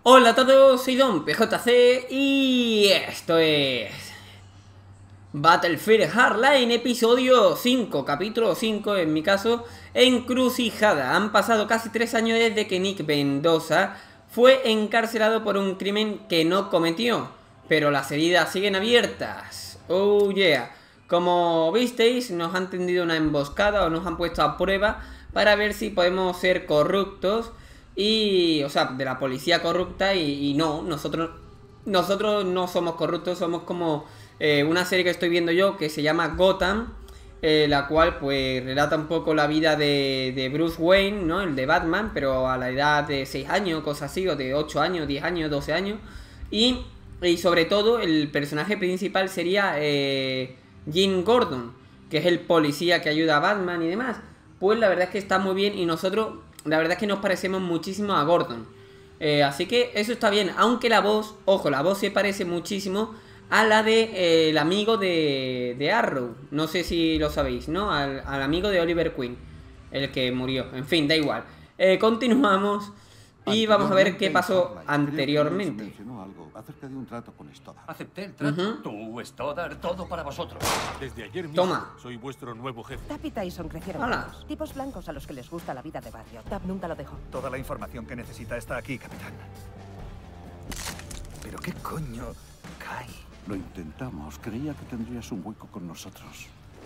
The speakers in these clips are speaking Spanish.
Hola a todos, soy Don PJC y esto es Battlefield Hardline episodio 5, capítulo 5 en mi caso, Encrucijada. Han pasado casi 3 años desde que Nick Mendoza fue encarcelado por un crimen que no cometió, pero las heridas siguen abiertas. Oh yeah. Como visteis, nos han tendido una emboscada o nos han puesto a prueba para ver si podemos ser corruptos. Y, o sea, de la policía corrupta y no, nosotros no somos corruptos, somos como una serie que estoy viendo yo que se llama Gotham, la cual pues relata un poco la vida de Bruce Wayne, ¿no? El de Batman, pero a la edad de 6 años, cosas así, o de 8 años, 10 años, 12 años. Y sobre todo el personaje principal sería Jim Gordon, que es el policía que ayuda a Batman y demás. Pues la verdad es que está muy bien y nosotros... La verdad es que nos parecemos muchísimo a Gordon. Así que eso está bien. Aunque la voz, ojo, la voz se parece muchísimo a la de el amigo de Arrow. No sé si lo sabéis, ¿no? Al amigo de Oliver Queen, el que murió. En fin, da igual. Continuamos y vamos a ver qué pasó anteriormente. Mencionó algo acerca de un trato con Stoddard. Acepté el trato. Tú, Stoddard, todo para vosotros. Desde ayer mismo Toma. soy vuestro nuevo jefe. Tab y Tyson crecieron Hola. juntos. Tipos blancos a los que les gusta la vida de barrio. Tab nunca lo dejó. Toda la información que necesita está aquí, capitán. ¿Pero qué coño? Kai. Lo intentamos. Creía que tendrías un hueco con nosotros.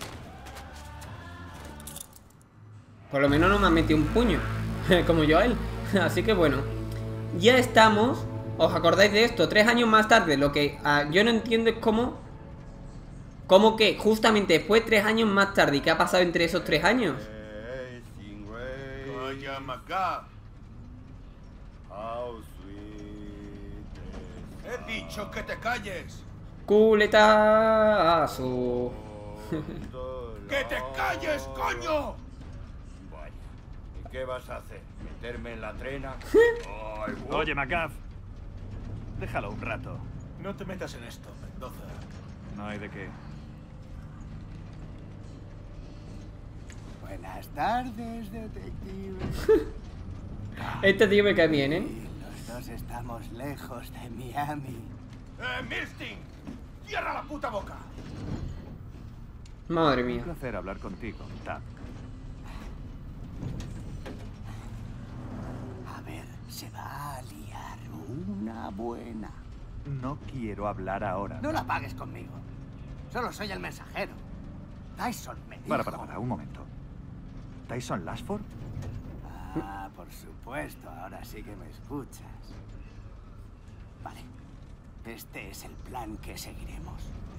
Por lo menos no me han metido un puño, como yo a él. Así que bueno, ya estamos. ¿Os acordáis de esto? 3 años más tarde. Lo que yo no entiendo es cómo que justamente después 3 años más tarde. ¿Y qué ha pasado entre esos 3 años? Calla, Macá. He dicho que te calles. Culetazo. ¡Que te calles, coño! Vaya. ¿Y qué vas a hacer? ¿Meterme en la trena? Ay, Oye, McGuff. Déjalo un rato. No te metas en esto, Mendoza. No hay de qué. Buenas tardes, detective. Este tío me cae bien, ¿eh? Y los dos estamos lejos de Miami. Milstein! ¡Cierra la puta boca! Madre Un mía. placer hablar contigo, Tab. A ver, se va a liar una buena. No quiero hablar ahora. No la pagues conmigo. Solo soy el mensajero. Tyson me dijo... Para, un momento. ¿Tyson Lashford? Ah, por supuesto, ahora sí que me escuchas. Vale. Este es el plan que seguiremos.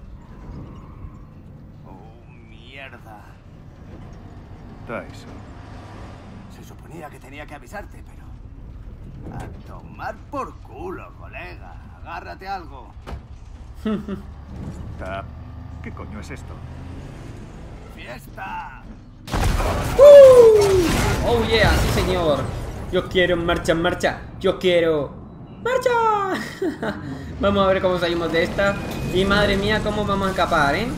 Oh, mierda. Tyson. Se suponía que tenía que avisarte, pero... A tomar por culo, colega. Agárrate algo. Tab. ¿Qué coño es esto? ¡Fiesta! Oh yeah, sí señor. Yo quiero marcha en marcha. Yo quiero... ¡Marcha! Vamos a ver cómo salimos de esta. Y madre mía, cómo vamos a escapar, ¿eh?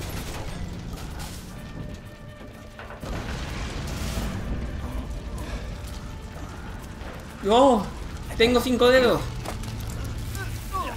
¡Oh! Tengo 5 dedos. Lo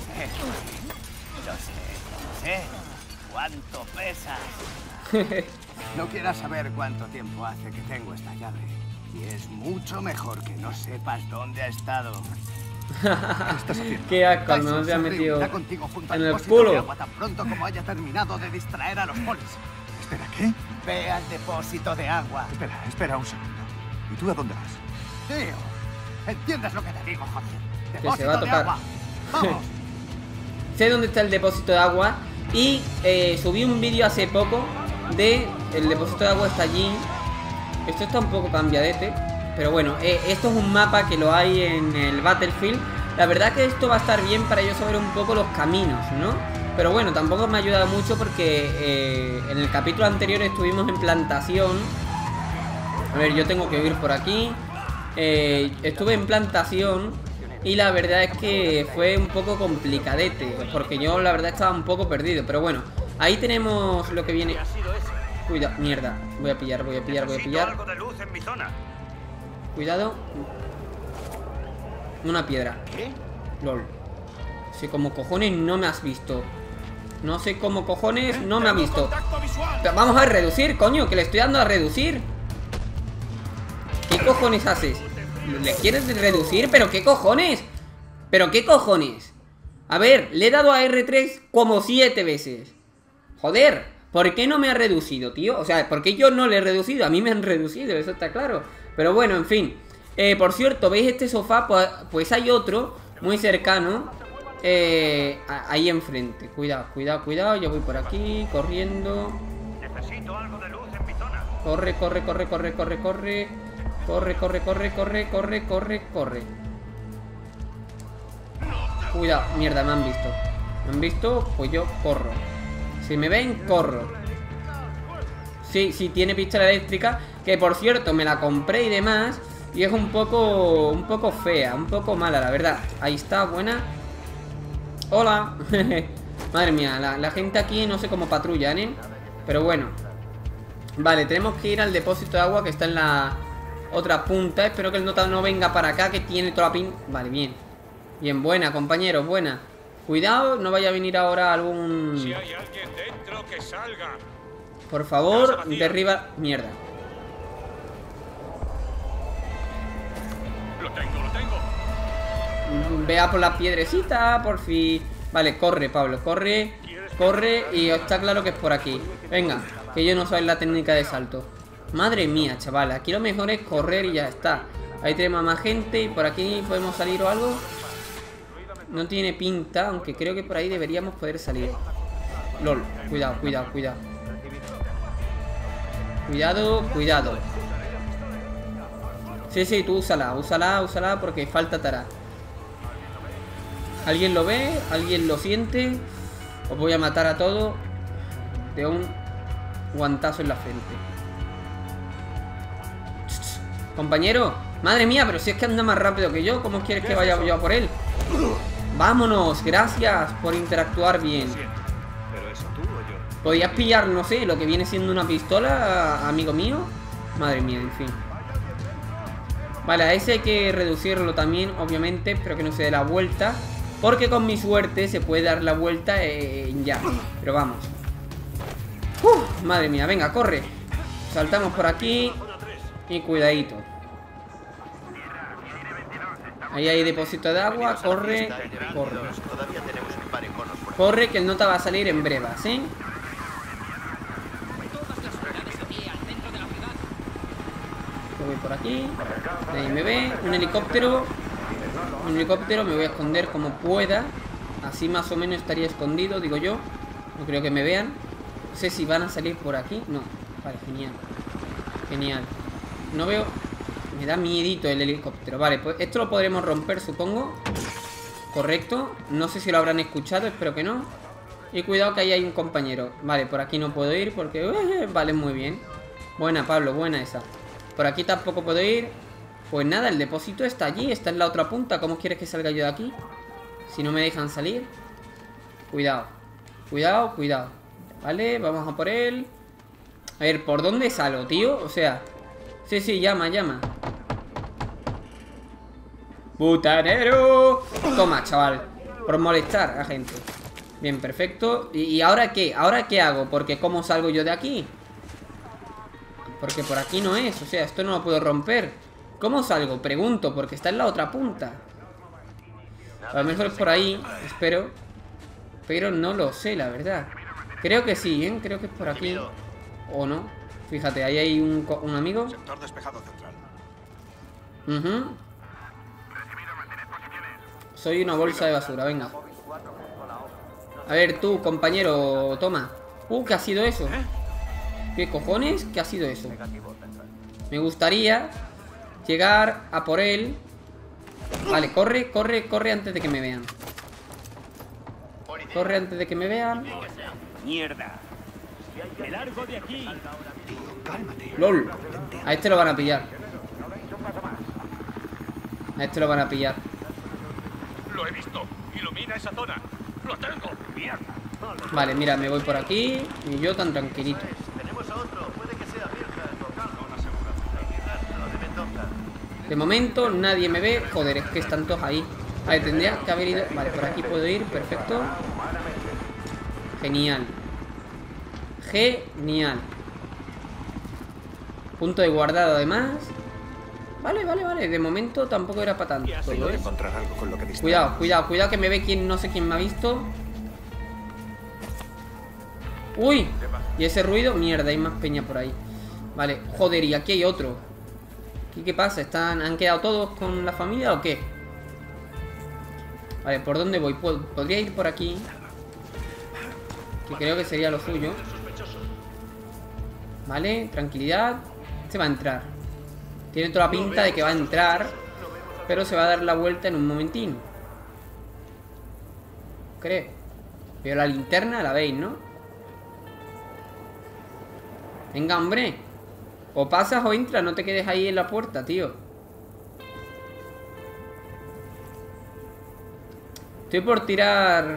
sé. ¿Cuánto pesas? No quieras saber cuánto tiempo hace que tengo esta llave. Y es mucho mejor que no sepas dónde ha estado. ¿Qué estás haciendo? Qué asco, Tyson no se ha se metido reunirá contigo junto al en el depósito de culo. agua tan pronto como haya terminado de distraer a los polis. Espera, ¿qué? Ve al depósito de agua. Espera un segundo. ¿Y tú a dónde vas? Tío, ¿entiendes lo que te digo, joder? se va a Depósito de tocar. agua. ¡Vamos! Sé dónde está el depósito de agua. Y subí un vídeo hace poco de el depósito de agua está allí. Esto está un poco cambiadete, pero bueno, esto es un mapa que lo hay en el Battlefield. La verdad que esto va a estar bien para yo saber un poco los caminos, ¿no? Pero bueno, tampoco me ha ayudado mucho porque en el capítulo anterior estuvimos en plantación. A ver, yo tengo que ir por aquí. Estuve en plantación y la verdad es que fue un poco complicadete, porque yo la verdad estaba un poco perdido. Pero bueno, ahí tenemos lo que viene. Cuidado, mierda. Voy a pillar. Algo de luz en mi zona. Cuidado. Una piedra. ¿Qué? LOL. No sé cómo cojones no me has visto. No sé cómo cojones no me ha visto. Vamos a reducir, coño, que le estoy dando a reducir. ¿Qué cojones haces? ¿Le quieres reducir? ¿Pero qué cojones? ¿Pero qué cojones? A ver, le he dado a R3 como 7 veces. Joder, ¿por qué no me ha reducido, tío? O sea, ¿por qué yo no le he reducido? A mí me han reducido, eso está claro. Pero bueno, en fin. Por cierto, ¿veis este sofá? Pues hay otro muy cercano. Ahí enfrente. Cuidado, cuidado, cuidado. Yo voy por aquí, corriendo. Necesito algo de luz en mi zona. Corre, corre, corre, corre, corre, corre. Corre, corre, corre, corre, corre, corre, corre. Cuidado, mierda, me han visto. ¿Me han visto? Pues yo corro. Si me ven, corro. Sí, sí, tiene pistola eléctrica. Que por cierto, me la compré y demás. Y es un poco fea, un poco mala, la verdad. Ahí está, buena. Hola. Madre mía, la gente aquí no sé cómo patrullan, ¿eh? Pero bueno. Vale, tenemos que ir al depósito de agua que está en la otra punta. Espero que el nota no venga para acá, que tiene toda la pin... Vale, bien. Bien, buena, compañeros, buena. Cuidado, no vaya a venir ahora algún... Si hay alguien dentro, que salga. Por favor, derriba... Mierda. Lo tengo. Vea por la piedrecita, por fin. Vale, corre, Pablo, corre. Corre y está claro que es por aquí. Venga, que yo no soy la técnica de salto. Madre mía, chaval, aquí lo mejor es correr y ya está. Ahí tenemos a más gente y por aquí podemos salir o algo. No tiene pinta, aunque creo que por ahí deberíamos poder salir. LOL, cuidado, cuidado, cuidado. Cuidado, cuidado. Sí, sí, tú úsala, úsala, úsala porque falta tará. ¿Alguien lo ve? ¿Alguien lo siente? Os voy a matar a todos de un guantazo en la frente. Compañero, madre mía, pero si es que anda más rápido que yo, ¿cómo quieres que vaya yo a por él? Vámonos, gracias por interactuar bien. ¿Podías pillar, no sé, lo que viene siendo una pistola, amigo mío? Madre mía, en fin. Vale, a ese hay que reducirlo también, obviamente, pero que no se dé la vuelta. Porque con mi suerte se puede dar la vuelta ya. Pero vamos. Madre mía, venga, corre. Saltamos por aquí. Y cuidadito. Ahí hay depósito de agua, corre. Corre. Corre que el nota va a salir en brevas, ¿eh? Yo voy por aquí. Ahí me ve, un helicóptero. Un helicóptero, me voy a esconder como pueda. Así más o menos estaría escondido, digo yo. No creo que me vean. No sé si van a salir por aquí. No, vale, genial. Genial. No veo... Me da miedito el helicóptero. Vale, pues esto lo podremos romper, supongo. Correcto. No sé si lo habrán escuchado, espero que no. Y cuidado que ahí hay un compañero. Vale, por aquí no puedo ir porque... vale, muy bien. Buena, Pablo, buena esa. Por aquí tampoco puedo ir. Pues nada, el depósito está allí. Está en la otra punta. ¿Cómo quieres que salga yo de aquí? Si no me dejan salir. Cuidado. Cuidado, cuidado. Vale, vamos a por él. A ver, ¿por dónde salgo, tío? O sea... Sí, sí, llama, llama. ¡Butanero! Toma, chaval. Por molestar a gente. Bien, perfecto. ¿Y ahora qué? ¿Ahora qué hago? Porque ¿cómo salgo yo de aquí? Porque por aquí no es. O sea, esto no lo puedo romper. ¿Cómo salgo? Pregunto, porque está en la otra punta. A lo mejor es por ahí, espero. Pero no lo sé, la verdad. Creo que sí, ¿eh? Creo que es por aquí. O no. Fíjate, ahí hay un amigo. Sector despejado central. Soy una bolsa de basura, venga. A ver, tú, compañero, toma. ¿Qué ha sido eso? ¿Qué cojones? ¿Qué ha sido eso? Me gustaría llegar a por él. Vale, corre, corre, corre antes de que me vean. Corre antes de que me vean. ¡Mierda! ¡Me largo de aquí! LOL. A este lo van a pillar. A este lo van a pillar. Lo he visto. Ilumina esa zona. Lo tengo. ¡Mierda! Vale, mira, me voy por aquí. Y yo tan tranquilito. Tenemos a otro. Puede que sea Virgen local. De momento nadie me ve. Joder, es que están todos ahí. Vale, tendría que haber ido... Vale, por aquí puedo ir, perfecto. Genial. Genial. Punto de guardado además. Vale, vale, vale. De momento tampoco era para tanto. Tengo que encontrar algo con lo que distraernos. Cuidado, cuidado, cuidado que me ve quien... No sé quién me ha visto. Uy. Y ese ruido... Mierda, hay más peña por ahí. Vale, joder, y aquí hay otro. ¿Aquí qué pasa? ¿Han quedado todos con la familia o qué? Vale, ¿por dónde voy? Podría ir por aquí, que creo que sería lo suyo. Vale, tranquilidad. Se va a entrar. Tiene toda la pinta de que va a entrar, pero se va a dar la vuelta en un momentín. Creo. Pero la linterna la veis, ¿no? Venga, hombre. O pasas o entras, no te quedes ahí en la puerta, tío. Estoy por tirar...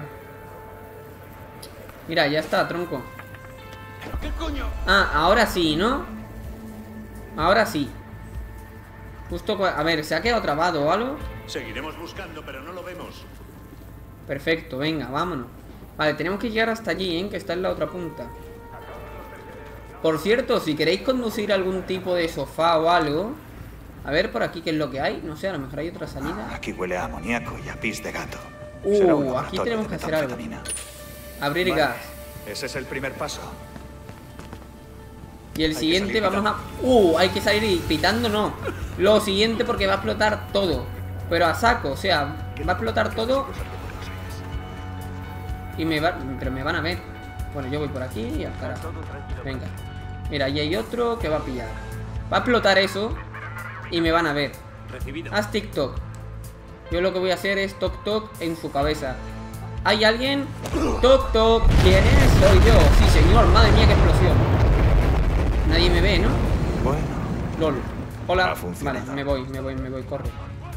Mira, ya está, tronco. ¿Qué coño? Ah, ahora sí, ¿no? Ahora sí. Justo... A ver, ¿se ha quedado trabado o algo? Seguiremos buscando, pero no lo vemos. Perfecto, venga, vámonos. Vale, tenemos que llegar hasta allí, ¿eh? Que está en la otra punta. Por cierto, si queréis conducir algún tipo de sofá o algo... A ver por aquí qué es lo que hay. No sé, a lo mejor hay otra salida. Aquí huele a amoníaco y a pis de gato. Aquí tenemos que hacer algo. Abrir gas. Ese es el primer paso. Y el Hay que siguiente salir vamos a... hay que salir pitando, no. Lo siguiente porque va a explotar todo. Pero a saco, o sea, va a explotar todo. Y pero me van a ver. Bueno, yo voy por aquí y al carajo. Venga. Mira, ahí hay otro que va a pillar. Va a explotar eso y me van a ver. Haz TikTok. Yo lo que voy a hacer es toc toc en su cabeza. ¿Hay alguien? Toc toc. ¿Quién es? Soy yo. Sí, señor. Madre mía, qué explosión. Nadie me ve, ¿no? Bueno. LOL. Hola. Vale, me voy. Corre.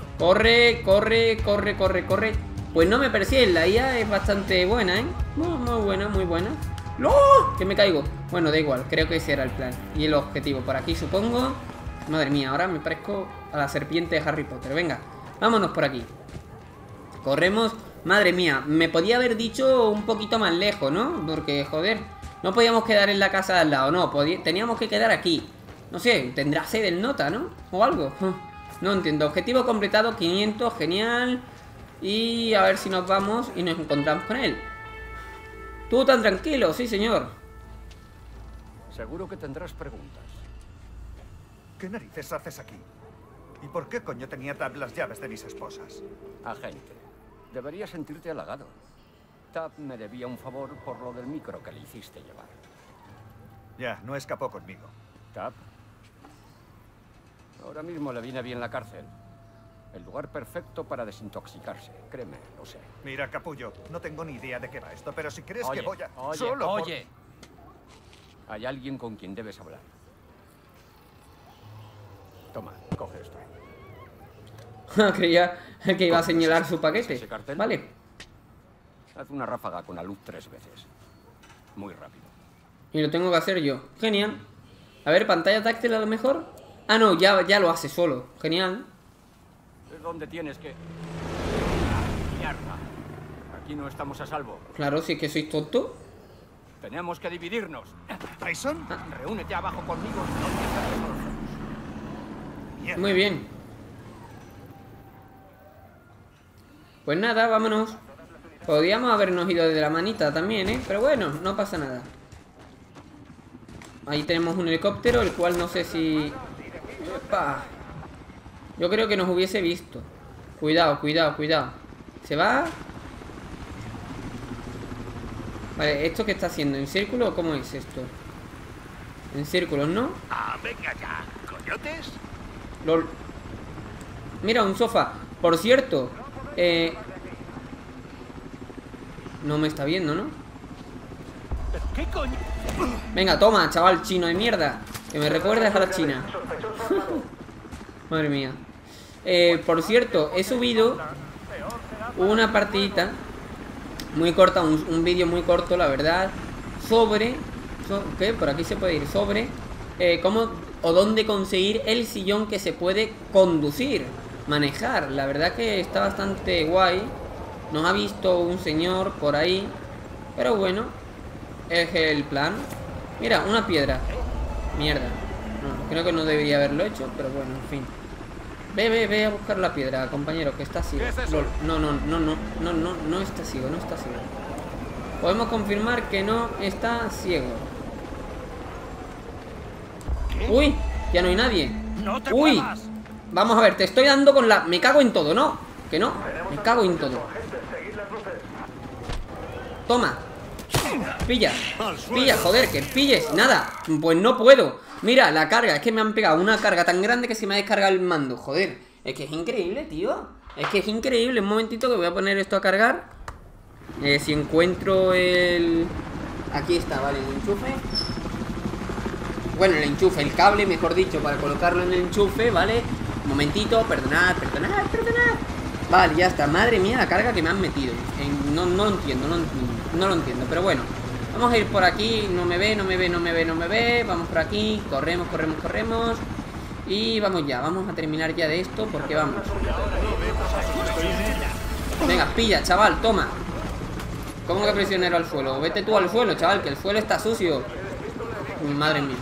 Corre. Pues no me persiguen. La IA es bastante buena, ¿eh? Muy buena, muy buena. ¡No! Que me caigo. Bueno, da igual. Creo que ese era el plan. Y el objetivo. Por aquí, supongo. Madre mía, ahora me parezco a la serpiente de Harry Potter. Venga, vámonos por aquí. Corremos. Madre mía, me podía haber dicho un poquito más lejos, ¿no? Porque, joder, no podíamos quedar en la casa de al lado, no. Teníamos que quedar aquí. No sé, tendrá sede el nota, ¿no? O algo. No entiendo. Objetivo completado, 500, genial. Y a ver si nos vamos y nos encontramos con él. Tú tan tranquilo, sí, señor. Seguro que tendrás preguntas. ¿Qué narices haces aquí? ¿Y por qué coño tenía Tab las llaves de mis esposas? Agente, deberías sentirte halagado. Tab me debía un favor por lo del micro que le hiciste llevar. Ya, no escapó conmigo. Tab. Ahora mismo le viene bien la cárcel. El lugar perfecto para desintoxicarse. Créeme, lo sé. Mira, capullo, no tengo ni idea de qué va esto, pero si crees Oye, que voy a... Oye, solo por- oye. Hay alguien con quien debes hablar. Toma, coge esto. Creía que iba a señalar su paquete. ¿Ese cartel? Vale. Haz una ráfaga con la luz 3 veces. Muy rápido. Y lo tengo que hacer yo. Genial. A ver, pantalla táctil a lo mejor. Ah, no, ya lo hace solo. Genial. Es donde tienes que... Mierda. Aquí no estamos a salvo. Claro, si es que sois tonto. Tenemos que dividirnos. ¿Tyson? Reúnete abajo conmigo. No te Muy bien. Pues nada, vámonos. Podríamos habernos ido de la manita también, ¿eh? Pero bueno, no pasa nada. Ahí tenemos un helicóptero, el cual no sé si... ¡Epa! Yo creo que nos hubiese visto. Cuidado. ¿Se va? Vale, ¿esto qué está haciendo? ¿En círculo o cómo es esto? En círculos, ¿no? Ah, venga ya, coyotes. LOL. Mira, un sofá. Por cierto, no me está viendo, ¿no? ¿Qué coño? Venga, toma, chaval chino de mierda. Que me recuerdas a la China. Madre mía. Por cierto, he subido una partidita muy corta, un vídeo muy corto, la verdad, sobre... ¿Qué? Por aquí se puede ir. Sobre cómo o dónde conseguir el sillón que se puede conducir. manejar. La verdad que está bastante guay. Nos ha visto un señor por ahí, pero bueno, es el plan. Mira, una piedra. Mierda. No, creo que no debería haberlo hecho, pero bueno, en fin. Ve a buscar la piedra, compañero, que está ciego. No está ciego, no está ciego. Podemos confirmar que no está ciego. Uy, ya no hay nadie. Uy, vamos a ver, te estoy dando con la... Me cago en todo, ¿no? Que no, me cago en todo. Toma. Pilla, joder, que pilles. Nada, pues no puedo. Mira, la carga, es que me han pegado una carga tan grande que se me ha descargado el mando. Joder, es que es increíble, tío. Es que es increíble. Un momentito que voy a poner esto a cargar. Si encuentro el... Aquí está, vale, el enchufe. Bueno, el enchufe, el cable, mejor dicho, para colocarlo en el enchufe, ¿vale? Un momentito, perdonad. Vale, ya está, madre mía la carga que me han metido. No lo entiendo, pero bueno. Vamos a ir por aquí, no me ve. Vamos por aquí, corremos. Y vamos ya, vamos a terminar ya de esto porque vamos. Venga, pilla, chaval, toma. ¿Cómo que prisionero al suelo? Vete tú al suelo, chaval, que el suelo está sucio. Madre mía.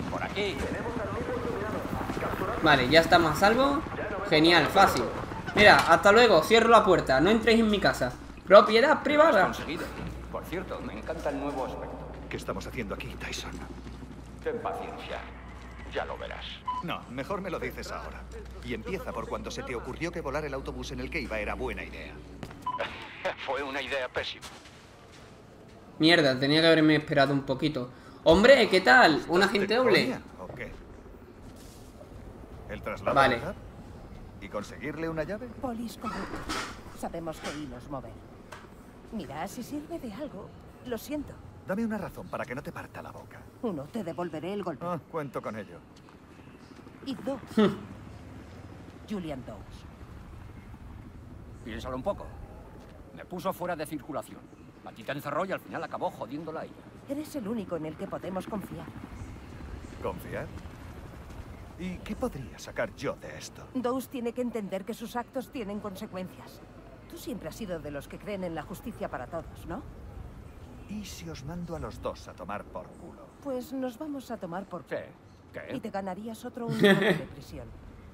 Vale, ya estamos a salvo. Genial, fácil. Mira, hasta luego, cierro la puerta. No entréis en mi casa. Propiedad privada. Por cierto, me encanta el nuevo aspecto. ¿Qué estamos haciendo aquí, Tyson? Ten paciencia. Ya lo verás. No, mejor me lo dices ahora. Y empieza por cuando se te ocurrió que volar el autobús en el que iba era buena idea. Fue una idea pésima. Mierda, tenía que haberme esperado un poquito. Hombre, ¿qué tal? ¿Un agente doble? ¿O qué? ¿El traslado? Vale. ¿Verdad? ¿Y conseguirle una llave? Polis correcto. Sabemos qué hilos mover. Mira, si sirve de algo, lo siento. Dame una razón para que no te parta la boca. 1, te devolveré el golpe. Ah, cuento con ello. Y 2, Julian Dawes. Piénsalo un poco. Me puso fuera de circulación. A ti te encerró y al final acabó jodiéndola a ella. Eres el único en el que podemos confiar. ¿Confiar? ¿Y qué podría sacar yo de esto? Dawes tiene que entender que sus actos tienen consecuencias. Tú siempre has sido de los que creen en la justicia para todos, ¿no? ¿Y si os mando a los dos a tomar por culo? Pues nos vamos a tomar por culo. ¿Qué? ¿Qué? Y te ganarías otro 1 año de prisión.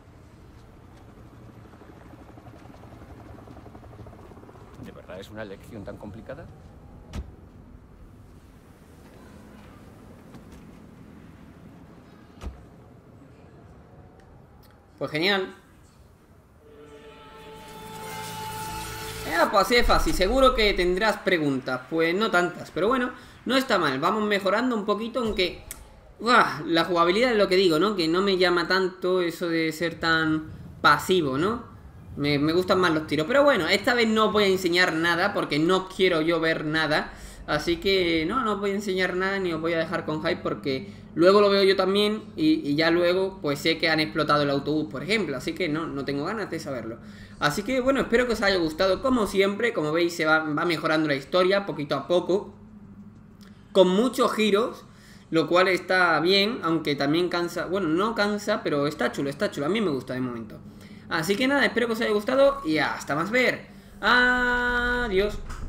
¿De verdad es una elección tan complicada? Pues genial. Pues así es fácil. Seguro que tendrás preguntas. Pues no tantas, pero bueno, no está mal. Vamos mejorando un poquito, aunque... la jugabilidad es lo que digo, ¿no? Que no me llama tanto eso de ser tan pasivo, ¿no? Me gustan más los tiros. Pero bueno, esta vez no os voy a enseñar nada porque no quiero yo ver nada. Así que no os voy a enseñar nada ni os voy a dejar con hype porque luego lo veo yo también y ya luego pues sé que han explotado el autobús, por ejemplo. Así que no tengo ganas de saberlo. Así que bueno, espero que os haya gustado como siempre. Como veis se va mejorando la historia poquito a poco, con muchos giros, lo cual está bien, aunque también cansa. Bueno, no cansa, pero está chulo, a mí me gusta de momento. Así que nada, espero que os haya gustado y hasta más ver. Adiós.